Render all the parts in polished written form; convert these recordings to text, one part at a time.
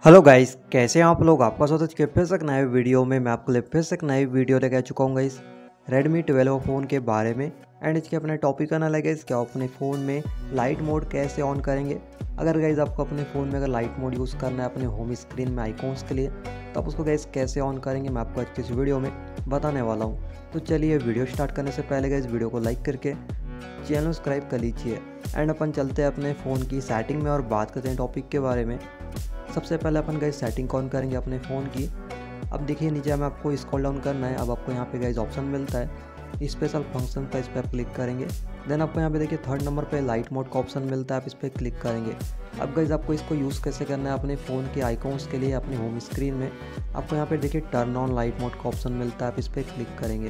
Hello guys, कैसे हैं आप लोग। आपका स्वागत है फिर से एक नए वीडियो में। मैं आपके लिए फिर से एक नई वीडियो लेकर आ चुका हूँ गाइस Redmi 12 फ़ोन के बारे में। एंड इसके अपने टॉपिक का ना लगे इसके आप अपने फ़ोन में लाइट मोड कैसे ऑन करेंगे। अगर गाइस आपको अपने फ़ोन में अगर लाइट मोड यूज़ करना है अपने होम स्क्रीन में आइकॉन्स के लिए, तो आप उसको गाइस कैसे ऑन करेंगे मैं आपको आज की इस वीडियो में बताने वाला हूँ। तो चलिए वीडियो स्टार्ट करने से पहले गाइस वीडियो को लाइक करके चैनल सब्सक्राइब कर लीजिए। एंड अपन चलते हैं अपने फ़ोन की सेटिंग में और बात करते हैं टॉपिक के बारे में। सबसे पहले अपन गाइस सेटिंग ऑन करेंगे अपने फ़ोन की। अब देखिए नीचे में आपको स्क्रॉल डाउन करना है। अब आपको यहाँ पे गाइस ऑप्शन मिलता है स्पेशल फंक्शन का, इस पर आप क्लिक करेंगे। देन आपको यहाँ पे देखिए थर्ड नंबर पे लाइट मोड का ऑप्शन मिलता है, आप इस पर क्लिक करेंगे। अब गाइस आपको इसको यूज़ कैसे करना है अपने फ़ोन के आइकॉन्स के लिए अपने होम स्क्रीन में। आपको यहाँ पे देखिए टर्न ऑन लाइट मोड का ऑप्शन मिलता है, आप इस पर क्लिक करेंगे।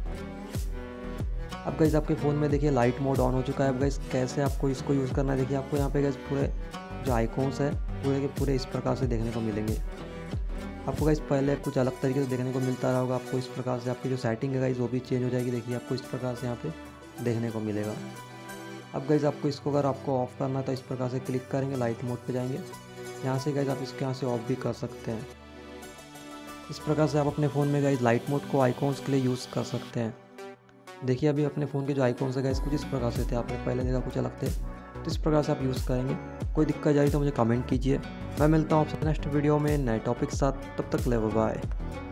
अब गाइस आपके फ़ोन में देखिए लाइट मोड ऑन हो चुका है। अब गाइस कैसे आपको इसको यूज़ करना है, देखिए आपको यहाँ पे गाइस पूरे जो आइकॉन्स है पूरे के पूरे इस प्रकार से देखने को मिलेंगे। आपको गाइस पहले कुछ अलग तरीके से देखने को मिलता रहा होगा, आपको इस प्रकार से आपकी जो सेटिंग है गाइस वो भी चेंज हो जाएगी। देखिए आपको इस प्रकार से यहाँ पे देखने को मिलेगा। अब गाइस आपको इसको अगर आपको ऑफ़ करना है तो इस प्रकार से क्लिक करेंगे, लाइट मोड पे जाएंगे। यहाँ से गाइस आप इसके यहाँ से ऑफ भी कर सकते हैं। इस प्रकार से आप अपने फ़ोन में गाइस लाइट मोड को आइकॉन्स के लिए यूज़ कर सकते हैं। देखिए अभी अपने फ़ोन के जो आइकॉन्स है गाइस कुछ इस प्रकार से थे, आपने पहले देखा कुछ अलग थे। तो इस प्रकार से आप यूज़ करेंगे। कोई दिक्कत जाए तो मुझे कमेंट कीजिए। मैं मिलता हूँ आपसे नेक्स्ट वीडियो में नए टॉपिक के साथ। तब तक ले बाय।